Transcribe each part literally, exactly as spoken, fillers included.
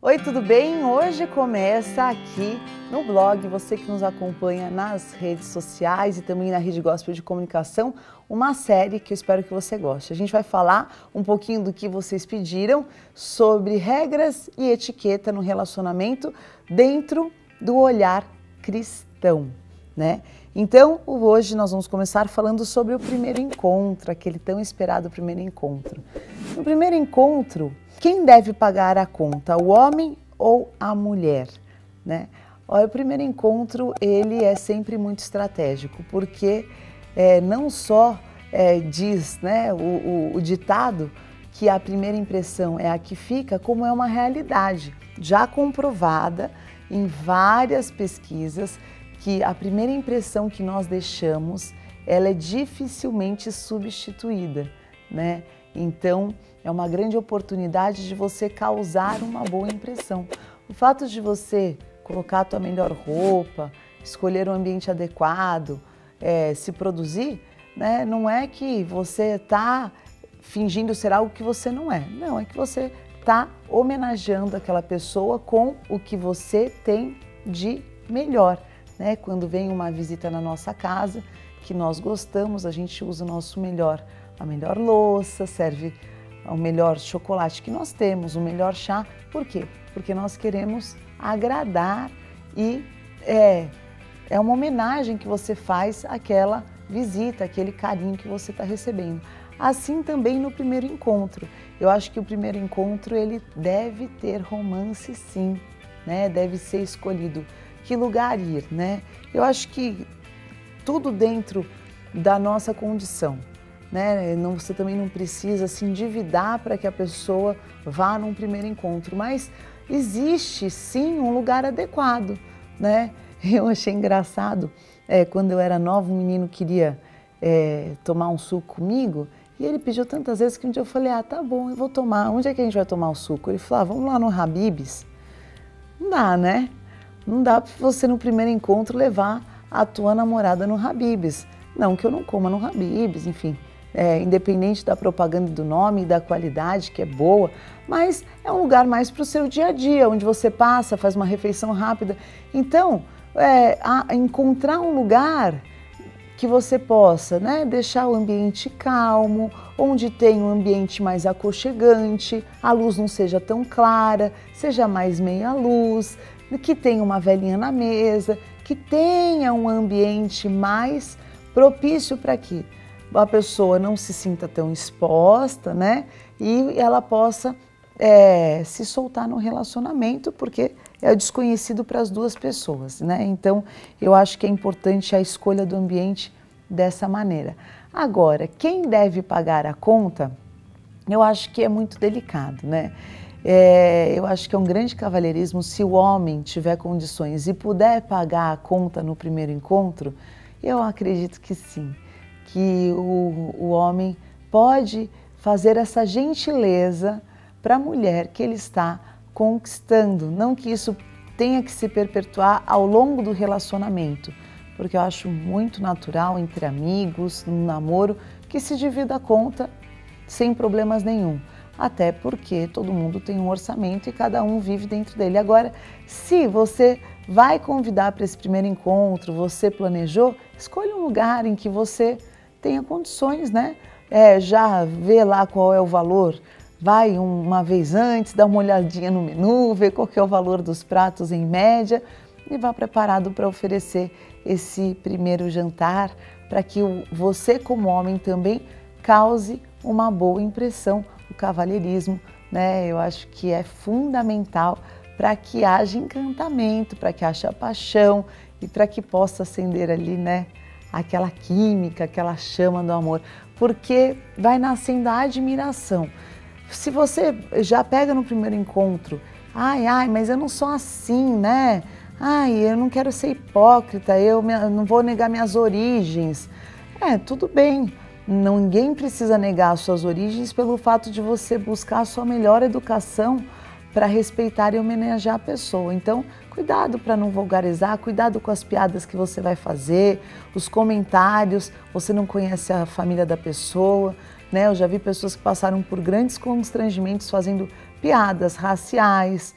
Oi, tudo bem? Hoje começa aqui no blog, você que nos acompanha nas redes sociais e também na Rede Gospel de Comunicação, uma série que eu espero que você goste. A gente vai falar um pouquinho do que vocês pediram sobre regras e etiqueta no relacionamento dentro do olhar cristão, né? Então, hoje nós vamos começar falando sobre o primeiro encontro, aquele tão esperado primeiro encontro. No primeiro encontro, quem deve pagar a conta, o homem ou a mulher, né? Olha, o primeiro encontro, ele é sempre muito estratégico, porque é, não só é, diz, né, o, o, o ditado que a primeira impressão é a que fica, como é uma realidade já comprovada em várias pesquisas, que a primeira impressão que nós deixamos, ela é dificilmente substituída, né? Então, é uma grande oportunidade de você causar uma boa impressão. O fato de você colocar a tua melhor roupa, escolher um ambiente adequado, é, se produzir, né? Não é que você está fingindo ser algo que você não é. Não, é que você está homenageando aquela pessoa com o que você tem de melhor. Né? Quando vem uma visita na nossa casa, que nós gostamos, a gente usa o nosso melhor, a melhor louça, serve o melhor chocolate que nós temos, o melhor chá. Por quê? Porque nós queremos agradar e é, é uma homenagem que você faz àquela visita, aquele carinho que você está recebendo. Assim também no primeiro encontro. Eu acho que o primeiro encontro ele deve ter romance, sim, né? Deve ser escolhido que lugar ir, né? Eu acho que tudo dentro da nossa condição, né? Não, você também não precisa se endividar para que a pessoa vá num primeiro encontro, mas existe sim um lugar adequado, né? Eu achei engraçado, é, quando eu era nova, um menino queria é, tomar um suco comigo e ele pediu tantas vezes que um dia eu falei, ah, tá bom, eu vou tomar. Onde é que a gente vai tomar o suco? Ele falou, ah, vamos lá no Habib's. Não dá, né? Não dá para você no primeiro encontro levar a tua namorada no Habib's. Não que eu não coma no Habib's, enfim, é, independente da propaganda do nome e da qualidade, que é boa, mas é um lugar mais para o seu dia a dia, onde você passa, faz uma refeição rápida. Então, é, a, encontrar um lugar que você possa, né, deixar o ambiente calmo, onde tem um ambiente mais aconchegante, a luz não seja tão clara, seja mais meia luz, que tenha uma velhinha na mesa, que tenha um ambiente mais propício para que a pessoa não se sinta tão exposta, né? E ela possa é, se soltar no relacionamento, porque é desconhecido para as duas pessoas, né? Então, eu acho que é importante a escolha do ambiente dessa maneira. Agora, quem deve pagar a conta, eu acho que é muito delicado, né? É, eu acho que é um grande cavalheirismo se o homem tiver condições e puder pagar a conta no primeiro encontro, eu acredito que sim, que o, o homem pode fazer essa gentileza para a mulher que ele está conquistando, não que isso tenha que se perpetuar ao longo do relacionamento, porque eu acho muito natural entre amigos, num namoro, que se divida a conta sem problemas nenhum. Até porque todo mundo tem um orçamento e cada um vive dentro dele. Agora, se você vai convidar para esse primeiro encontro, você planejou, escolha um lugar em que você tenha condições, né? É, já vê lá qual é o valor, vai uma vez antes, dá uma olhadinha no menu, vê qual que é o valor dos pratos em média e vá preparado para oferecer esse primeiro jantar, para que você como homem também cause uma boa impressão. O cavalheirismo, né? Eu acho que é fundamental para que haja encantamento, para que haja paixão e para que possa acender ali, né, aquela química, aquela chama do amor, porque vai nascendo a admiração. Se você já pega no primeiro encontro, ai, ai, mas eu não sou assim, né? Ai, eu não quero ser hipócrita, eu não vou negar minhas origens. É, tudo bem. Ninguém precisa negar as suas origens pelo fato de você buscar a sua melhor educação para respeitar e homenagear a pessoa. Então, cuidado para não vulgarizar, cuidado com as piadas que você vai fazer, os comentários, você não conhece a família da pessoa, né? Eu já vi pessoas que passaram por grandes constrangimentos fazendo piadas raciais,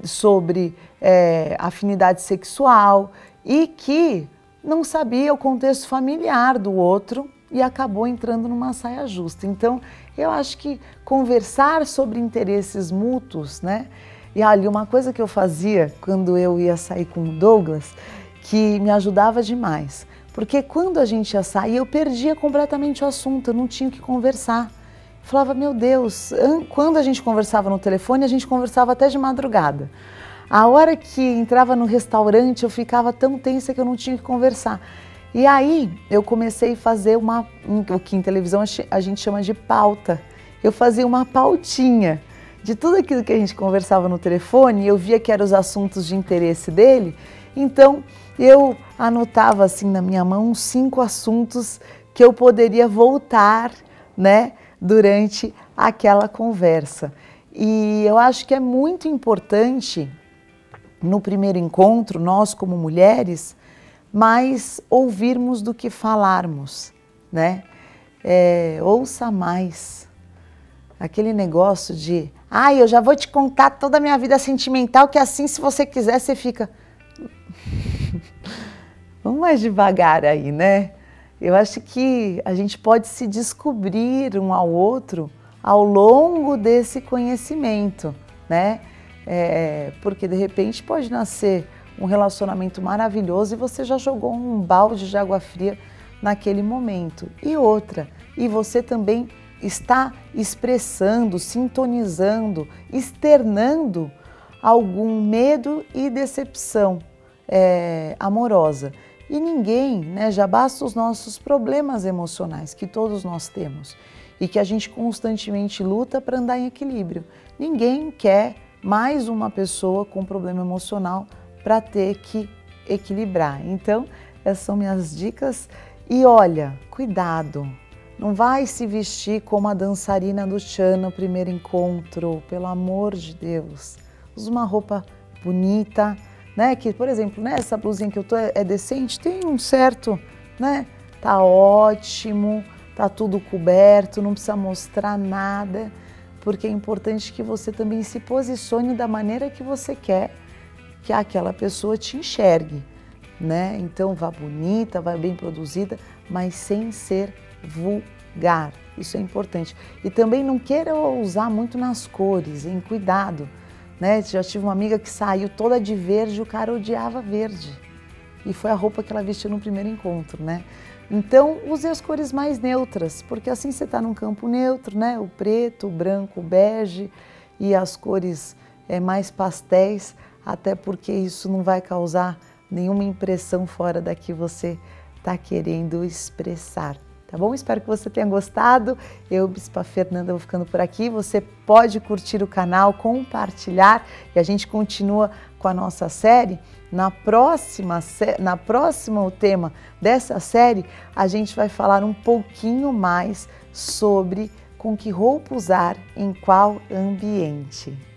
sobre é, afinidade sexual e que não sabia o contexto familiar do outro e acabou entrando numa saia justa. Então, eu acho que conversar sobre interesses mútuos, né? E ali uma coisa que eu fazia quando eu ia sair com o Douglas, que me ajudava demais, porque quando a gente ia sair, eu perdia completamente o assunto, eu não tinha o que conversar. Eu falava, meu Deus, quando a gente conversava no telefone, a gente conversava até de madrugada. A hora que entrava no restaurante, eu ficava tão tensa que eu não tinha que conversar. E aí eu comecei a fazer uma, o que em televisão a gente chama de pauta. Eu fazia uma pautinha de tudo aquilo que a gente conversava no telefone, eu via que eram os assuntos de interesse dele, então eu anotava assim na minha mão uns cinco assuntos que eu poderia voltar, né, durante aquela conversa. E eu acho que é muito importante no primeiro encontro, nós como mulheres, mais ouvirmos do que falarmos, né? É, ouça mais. Aquele negócio de, ai, ah, eu já vou te contar toda a minha vida sentimental, que assim, se você quiser, você fica... Vamos mais devagar aí, né? Eu acho que a gente pode se descobrir um ao outro ao longo desse conhecimento, né? É, porque de repente pode nascer um relacionamento maravilhoso e você já jogou um balde de água fria naquele momento. E outra, e você também está expressando, sintonizando, externando algum medo e decepção é, amorosa. E ninguém, né, já basta os nossos problemas emocionais, que todos nós temos, e que a gente constantemente luta para andar em equilíbrio. Ninguém quer mais uma pessoa com problema emocional para ter que equilibrar. Então, essas são minhas dicas. E olha, cuidado, não vai se vestir como a dançarina do Chan no primeiro encontro, pelo amor de Deus. Usa uma roupa bonita, né? Que, por exemplo, né, essa blusinha que eu tô é, é decente, tem um certo, né? Tá ótimo, tá tudo coberto, não precisa mostrar nada, porque é importante que você também se posicione da maneira que você quer que aquela pessoa te enxergue, né? Então vá bonita, vá bem produzida, mas sem ser vulgar. Isso é importante. E também não queira usar muito nas cores, hein? Cuidado, né? Já tive uma amiga que saiu toda de verde, o cara odiava verde. E foi a roupa que ela vestiu no primeiro encontro, né? Então, use as cores mais neutras, porque assim você está num campo neutro, né? O preto, o branco, o bege e as cores é, mais pastéis, até porque isso não vai causar nenhuma impressão fora da que você está querendo expressar. Tá bom? Espero que você tenha gostado. Eu, Bispa Fernanda, vou ficando por aqui. Você pode curtir o canal, compartilhar e a gente continua com a nossa série. Na próxima, na próxima o tema dessa série, a gente vai falar um pouquinho mais sobre com que roupa usar em qual ambiente.